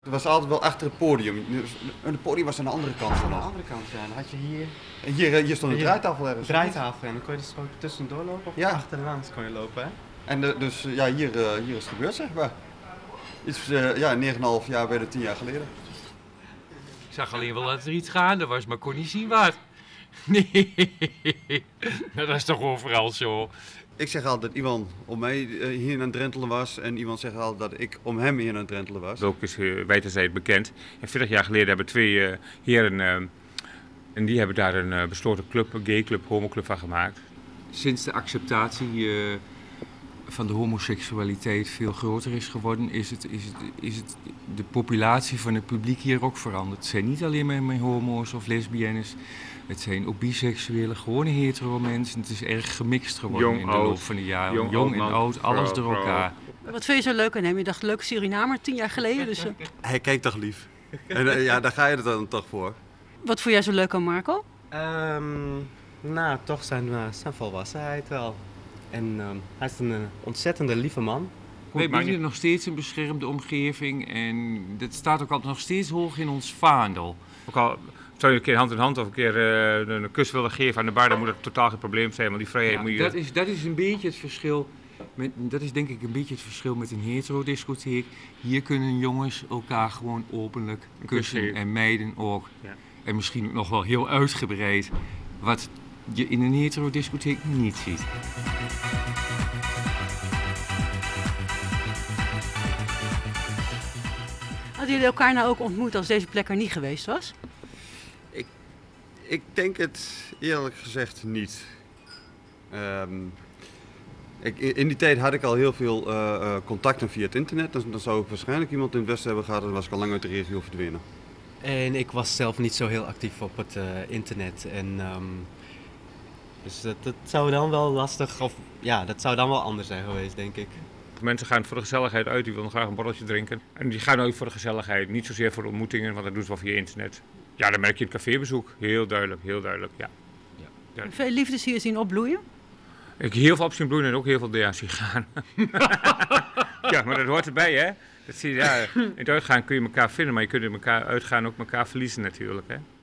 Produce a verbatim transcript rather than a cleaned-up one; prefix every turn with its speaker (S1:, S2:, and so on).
S1: Het was altijd wel achter het podium. Het podium was aan de andere kant van
S2: Aan de
S1: ons.
S2: andere kant, ja. Dan had je hier
S1: En hier, hier stond een
S2: Hier.
S1: draaitafel ergens.
S2: een draaitafel en dan kon je dus gewoon tussendoor lopen of
S1: Ja.
S2: achterlangs kon je lopen, hè?
S1: En de, dus ja, hier, uh, hier is het gebeurd, zeg maar. Iets, uh, ja, negen komma vijf jaar bijna tien jaar geleden.
S3: Ik zag alleen wel dat er iets gaande was, maar kon niet zien wat. Nee, dat is toch overal zo.
S1: Ik zeg altijd dat iemand om mij uh, hier aan het drentelen was en iemand zegt altijd dat ik om hem hier aan het drentelen was.
S4: Ook is uh, wijdverzijds bekend. En veertig jaar geleden hebben twee uh, heren, uh, en die hebben daar een uh, besloten club, een gayclub, homoclub van gemaakt.
S5: Sinds de acceptatie uh, van de homoseksualiteit veel groter is geworden, is, het, is, het, is het de populatie van het publiek hier ook veranderd. Het zijn niet alleen maar, maar homo's of lesbiennes, het zijn ook biseksuele, gewone hetero mensen. Het is erg gemixt geworden
S4: Jong,
S5: in de
S4: oud,
S5: loop van de jaren.
S4: jong,
S5: Jong,
S4: oud,
S5: en
S4: man,
S5: oud, alles
S4: vrouw,
S5: door elkaar.
S6: Wat vind je zo leuk aan hem? Je dacht, leuke Surinamer, tien jaar geleden. Dus, uh,
S1: Hij kijkt toch lief. En uh, ja, daar ga je er dan toch voor.
S6: wat vond jij zo leuk aan Marco?
S2: Um, nou, toch zijn, uh, zijn volwassenheid wel. En um, hij is een uh, ontzettende lieve man.
S5: We bieden nog steeds een beschermde omgeving en dat staat ook altijd nog steeds hoog in ons vaandel.
S4: Ook al zou je een keer hand in hand of een keer uh, een kus willen geven aan de bar, dan moet het totaal geen probleem zijn, want die vrijheid
S5: Ja,
S4: moet je...
S5: dat, is, dat is een beetje het verschil. Met, dat is denk ik een beetje het verschil met een hetero-discotheek. Hier kunnen jongens elkaar gewoon openlijk kussen
S4: geven.
S5: en meiden ook.
S4: Ja.
S5: En misschien nog wel heel uitgebreid, wat je in een hetero-discotheek niet ziet.
S6: Hadden jullie elkaar nou ook ontmoet als deze plek er niet geweest was?
S1: Ik, ik denk het eerlijk gezegd niet. Um, ik, in die tijd had ik al heel veel uh, uh, contacten via het internet. Dan, dan zou ik waarschijnlijk iemand in het Westen hebben gehad en dan was ik al lang uit de regio verdwenen.
S2: En ik was zelf niet zo heel actief op het uh, internet. En, um, dus dat, dat zou dan wel lastig, of ja, dat zou dan wel anders zijn geweest, denk ik.
S4: Mensen gaan voor de gezelligheid uit, die willen graag een borreltje drinken. En die gaan ook voor de gezelligheid, niet zozeer voor de ontmoetingen, want dat doen ze wel via internet. Ja, dan merk je het cafébezoek. Heel duidelijk, heel duidelijk, ja.
S5: Ja.
S4: Ja.
S6: Veel liefdes hier zien opbloeien?
S4: Ik heb heel veel op zien bloeien en ook heel veel D A zien gaan. Ja, maar dat hoort erbij, hè. Dat zie je, ja, in het uitgaan kun je elkaar vinden, maar je kunt in elkaar uitgaan ook elkaar verliezen natuurlijk, hè.